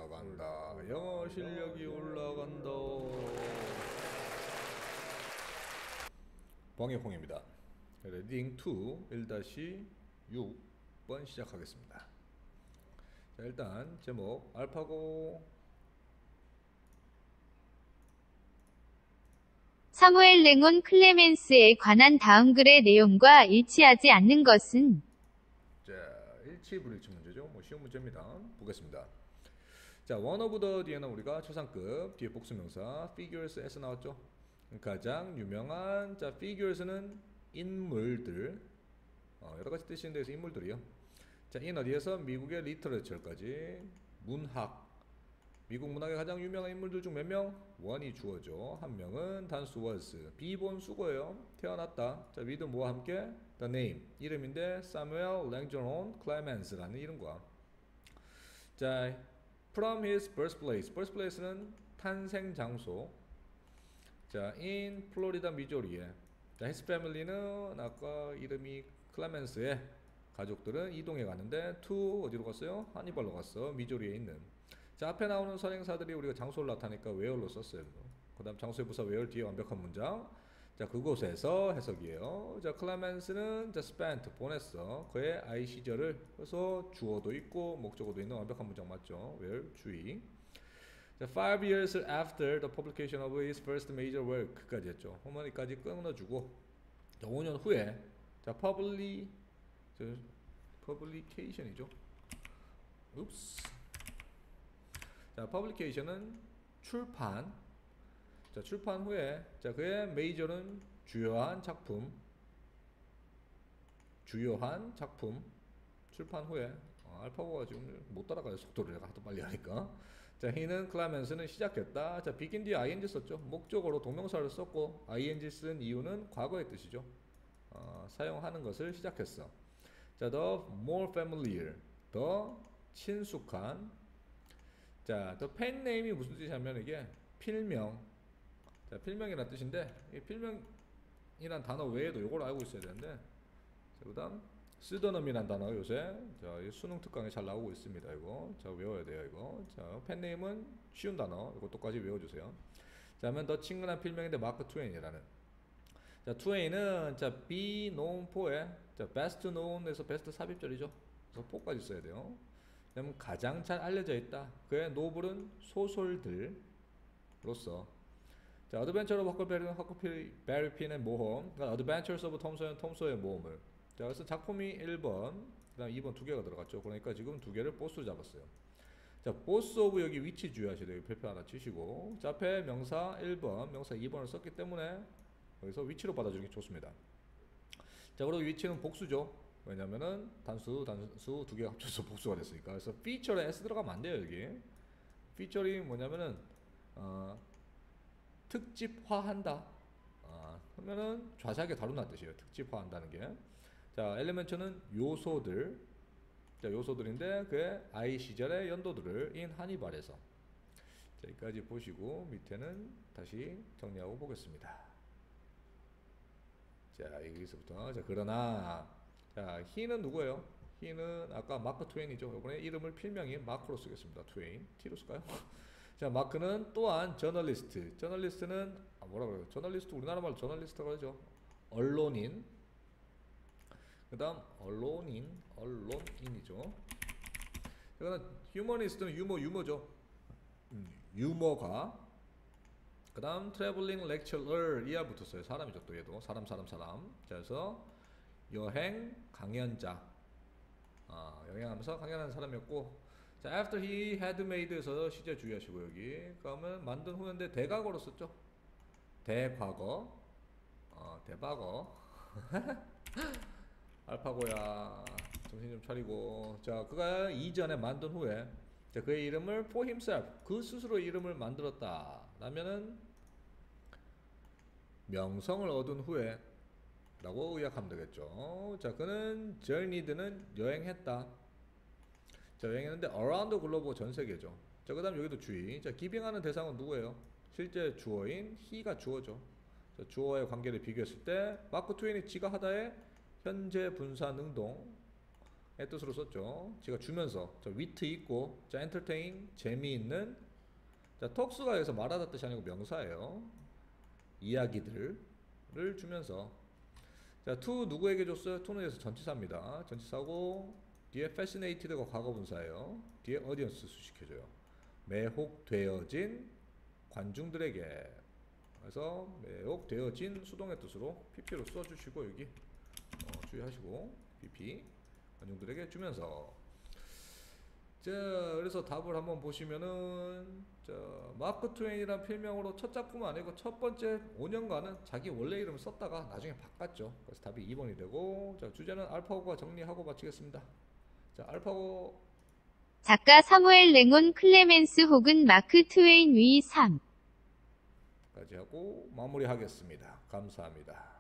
올라간다. 영어 실력이 올라간다. 방해홍입니다. 리딩 2 1-6번 시작하겠습니다. 자, 일단 제목 알파고. 사무엘 랭온 클레멘스에 관한 다음 글의 내용과 일치하지 않는 것은? 자, 일치 불일치 문제죠. 뭐 쉬운 문제입니다. 보겠습니다. 자, one of the 뒤에는 우리가 초상급, 뒤에 복수명사 figures 에서 나왔죠. 가장 유명한 자 figures는 인물들, 여러 가지 뜻이 있는데 인물들이요. 자, in 어디에서 미국의 리터러처까지 문학, 미국 문학의 가장 유명한 인물들 중 몇 명? one이 주어죠. 한 명은 단수 was, 비본 수거예요. 태어났다. 자, with 뭐와 함께? the name, 이름인데 Samuel Langeron Clemens라는 이름과. 자, from his birthplace, birthplace는 탄생 장소. 자, in 플로리다 미조리에. 자, his family는 아까 이름이 클레멘스의 가족들은 이동해 가는데 to 어디로 갔어요? 하니발로 갔어. 미조리에 있는. 자, 앞에 나오는 선행사들이 우리가 장소를 나타내니까 where로 썼어요. 그 다음 장소의 부사 where 뒤에 완벽한 문장. 자, 그곳에서 해석이에요. 자, 클레멘스는 자, spent 보냈어. 그의 아이 시절을. 그래서 주어도 있고 목적어도 있는 완벽한 문장 맞죠? where 주의. 자, 5 years after the publication of his first major work까지 했죠. 어머니까지 끊어주고 5년 후에 자, publication이죠. 읍스. 자, publication은 출판. 자, 출판 후에 자, 그의 major는 주요한 작품. 출판 후에 알파고가 지금 못 따라가요. 속도를 내가 하도 빨리 하니까. 자, he는 클레멘스는 시작했다. 자, begin 뒤에 ing 썼죠. 목적어로 동명사를 썼고 ing 쓴 이유는 과거의 뜻이죠. 사용하는 것을 시작했어. 자, the more familiar, 더 친숙한. 자, the pen name이 무슨 뜻이냐면 이게 필명. 자, 필명이란 뜻인데 이 필명이란 단어 외에도 이걸 알고 있어야 되는데. 자, 그다음 쓰더넘이란 단어 요새 자, 수능 특강에 잘 나오고 있습니다. 이거 자, 외워야 돼요. 이거. 자, 펜네임은 쉬운 단어. 이거 똑같이 외워주세요. 자, 하면 더 친근한 필명인데 마크 트웨인이라는. 자, 트웨인은 자, be known for에 자, best known에서 best 삽입절이죠. 그래서 for까지 써야 돼요. 그다음 가장 잘 알려져 있다. 그의 노블은 소설들로서. 자, 어드벤처 오브 허클베리 핀의 모험. 그러니까 어드벤처스 오브 톰 소의 모험을. 자, 그래서 작품이 1번, 그 다음 2번 두 개가 들어갔죠. 그러니까 지금 두 개를 보스로 잡았어요. 자, 보스 오브 여기 위치 주의하셔야 돼요. 별표 하나 치시고. 자, 앞에 명사 1번, 명사 2번을 썼기 때문에 여기서 위치로 받아주는 게 좋습니다. 자, 그리고 위치는 복수죠. 왜냐면은 단수 두 개가 합쳐서 복수가 됐으니까. 그래서 feature에 s 들어가면 안 돼요, 여기. feature이 뭐냐면은, 특집화한다. 그러면은 좌세하게 다룬다는 뜻이에요. 특집화한다는 게. 자, 엘리멘트는 요소들. 자, 요소들인데 그의 아이 시절의 연도들을 인 하니발에서. 자, 여기까지 보시고 밑에는 다시 정리하고 보겠습니다. 자, 여기서부터. 자, 그러나 자, 히는 누구예요? 히는 아까 마크 트웨인이죠. 이번에 이름을 필명이 마크로 쓰겠습니다. 트웨인. T로 쓸까요? 자, 마크는 또한 저널리스트. 저널리스트는 뭐라 그래요? 저널리스트 우리나라 말로 저널리스트라고 하죠. 언론인. 그다음 언론인이죠. 그러나 휴머니스트는 유머죠. 유머가. 그다음 트래블링 렉처러 이하 붙었어요. 사람이죠. 또 얘도 사람. 자, 그래서 여행 강연자. 여행하면서 강연하는 사람이었고. 자, after he had made에서 시제 주의하시고 여기 그러면 만든 후인데 대과거로 썼죠. 대과거. 대박어. 알파고야 정신 좀 차리고. 자, 그가 이전에 만든 후에 자, 그의 이름을 for himself 그 스스로 이름을 만들었다 라면은 명성을 얻은 후에 라고 의역하면 되겠죠. 자, 그는 journeyed는 여행했다. 자, 여행했는데 around the globe 전 세계죠. 자, 그 다음 여기도 주의. 자, 기빙하는 대상은 누구예요? 실제 주어인 he가 주어죠. 자, 주어의 관계를 비교했을 때 마크 트웨인이 지가 하다에 현재 분사 능동 뜻으로 썼죠. 제가 주면서 자, 위트 있고 자, entertain 재미있는 자, 톡스가 여기서 말하다 뜻이 아니고 명사예요. 이야기들을 주면서 자, to 누구에게 줬어요? to는 여기서 전치사입니다. 전치사고 뒤에 fascinated가 과거분사예요. 뒤에 audience 수식해줘요. 매혹되어진 관중들에게. 그래서 매혹되어진 수동의 뜻으로 pp로 써주시고 여기 주의하시고 pp 관중들에게 주면서 자 그래서 답을 한번 보시면은 자 마크 트웨인이란 필명으로 첫 작품 아니고 첫 번째 5년간은 자기 원래 이름을 썼다가 나중에 바꿨죠. 그래서 답이 2번이 되고 자 주제는 알파고가 정리하고 마치겠습니다. 자 알파고 작가 사무엘 랭온 클레멘스 혹은 마크 트웨인 위 3. 까지 하고 마무리하겠습니다. 감사합니다.